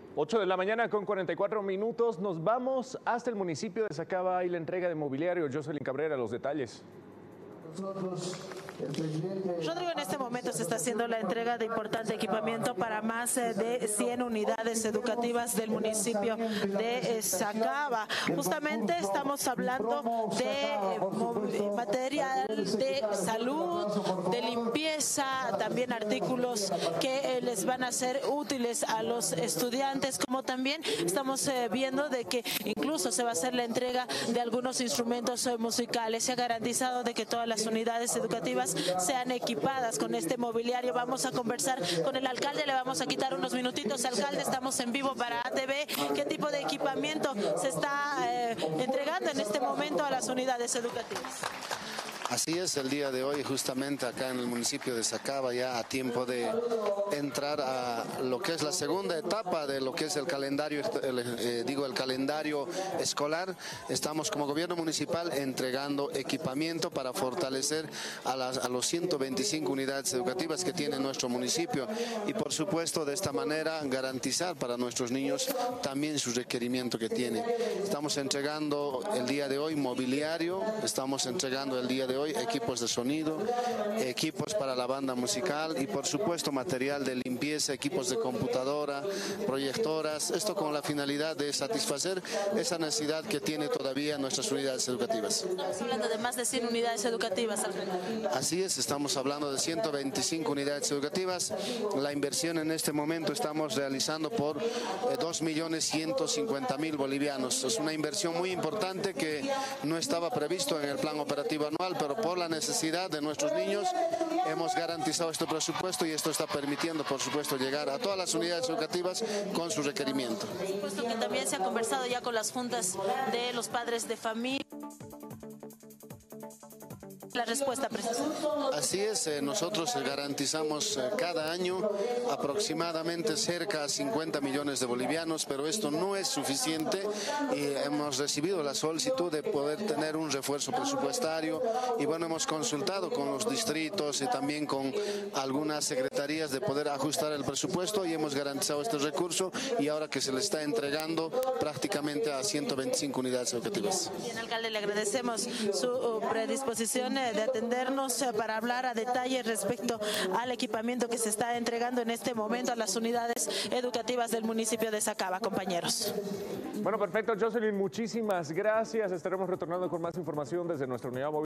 8 de la mañana con 44 minutos. Nos vamos hasta el municipio de Sacaba y la entrega de mobiliario. Jocelyn Cabrera, los detalles. Rodrigo, en este momento se está haciendo la entrega de importante equipamiento para más de 100 unidades educativas del municipio de Sacaba. Justamente estamos hablando de material de salud, de limpieza, también artículos que les van a ser útiles a los estudiantes, como también estamos viendo de que incluso se va a hacer la entrega de algunos instrumentos musicales. Se ha garantizado de que todas las unidades educativas sean equipadas con este mobiliario. Vamos a conversar con el alcalde, le vamos a quitar unos minutitos. Alcalde, estamos en vivo para ATV. ¿Qué tipo de equipamiento se está entregando en este momento a las unidades educativas? Así es, el día de hoy justamente acá en el municipio de Sacaba, ya a tiempo de entrar a lo que es la segunda etapa de lo que es el calendario, el calendario escolar. Estamos como gobierno municipal entregando equipamiento para fortalecer a los 125 unidades educativas que tiene nuestro municipio y por supuesto de esta manera garantizar para nuestros niños también su requerimiento que tiene. Estamos entregando el día de hoy mobiliario, estamos entregando el día de hoy equipos de sonido, equipos para la banda musical y por supuesto material de limpieza, equipos de computadora, proyectoras, esto con la finalidad de satisfacer esa necesidad que tiene todavía nuestras unidades educativas. Estamos hablando de más de 100 unidades educativas. Así es, estamos hablando de 125 unidades educativas. La inversión en este momento estamos realizando por 2.150.000 bolivianos. Es una inversión muy importante que no estaba previsto en el plan operativo anual, pero por la necesidad de nuestros niños hemos garantizado este presupuesto y esto está permitiendo, por supuesto, llegar a todas las unidades educativas con su requerimiento. Por supuesto que también se ha conversado ya con las juntas de los padres de familia. La respuesta precisa. Así es, nosotros garantizamos cada año aproximadamente cerca de 50 millones de bolivianos, pero esto no es suficiente y hemos recibido la solicitud de poder tener un refuerzo presupuestario y bueno, hemos consultado con los distritos y también con algunas secretarías de poder ajustar el presupuesto y hemos garantizado este recurso y ahora que se le está entregando prácticamente a 125 unidades educativas. Bien, alcalde, le agradecemos su predisposición de atendernos para hablar a detalle respecto al equipamiento que se está entregando en este momento a las unidades educativas del municipio de Sacaba, compañeros. Bueno, perfecto, Jocelyn, muchísimas gracias. Estaremos retornando con más información desde nuestra unidad móvil.